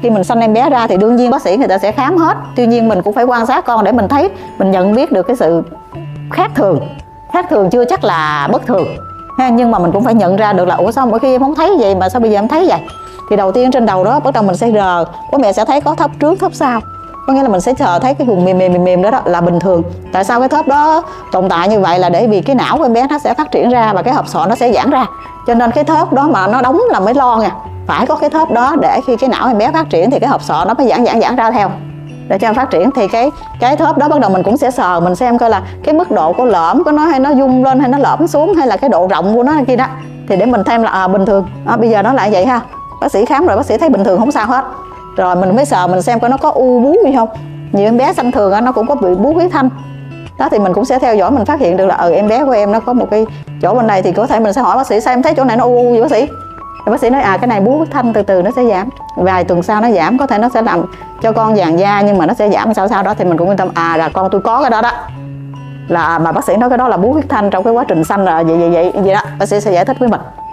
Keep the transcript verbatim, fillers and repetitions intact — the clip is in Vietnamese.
khi mình sanh em bé ra thì đương nhiên bác sĩ người ta sẽ khám hết, tuy nhiên mình cũng phải quan sát con để mình thấy, mình nhận biết được cái sự khác thường. Khác thường chưa chắc là bất thường ha, nhưng mà mình cũng phải nhận ra được là ủa sao mỗi khi em không thấy vậy mà sao bây giờ em thấy vậy. Thì đầu tiên trên đầu đó bắt đầu mình sẽ rờ, bố mẹ sẽ thấy có thấp trước thấp sau, có nghĩa là mình sẽ chờ thấy cái vùng mềm mềm mềm mềm đó, đó là bình thường. Tại sao cái thớp đó tồn tại như vậy là để vì cái não của em bé nó sẽ phát triển ra và cái hộp sọ nó sẽ giãn ra, cho nên cái thớp đó mà nó đóng là mới lo nha. Phải có cái thớp đó để khi cái não em bé phát triển thì cái hộp sọ nó mới giãn giãn giãn ra theo để cho em phát triển. Thì cái cái thớp đó bắt đầu mình cũng sẽ sờ, mình xem coi là cái mức độ của lõm của nó, hay nó rung lên hay nó lõm xuống, hay là cái độ rộng của nó kia đó, thì để mình thêm là à, bình thường à, bây giờ nó lại vậy ha. Bác sĩ khám rồi bác sĩ thấy bình thường không sao hết, rồi mình mới sờ mình xem coi nó có u bú gì không. Nhiều em bé sanh thường nó cũng có bị bú huyết thanh đó, thì mình cũng sẽ theo dõi, mình phát hiện được là ừ em bé của em nó có một cái chỗ bên này, thì có thể mình sẽ hỏi bác sĩ sao em thấy chỗ này nó u u gì bác sĩ. Thì bác sĩ nói à cái này bú huyết thanh từ từ nó sẽ giảm, vài tuần sau nó giảm, có thể nó sẽ làm cho con vàng da nhưng mà nó sẽ giảm sau sau đó, thì mình cũng yên tâm à là con tôi có cái đó đó, là mà bác sĩ nói cái đó là bú huyết thanh trong cái quá trình sanh là vậy vậy vậy vậy đó, bác sĩ sẽ giải thích với mình.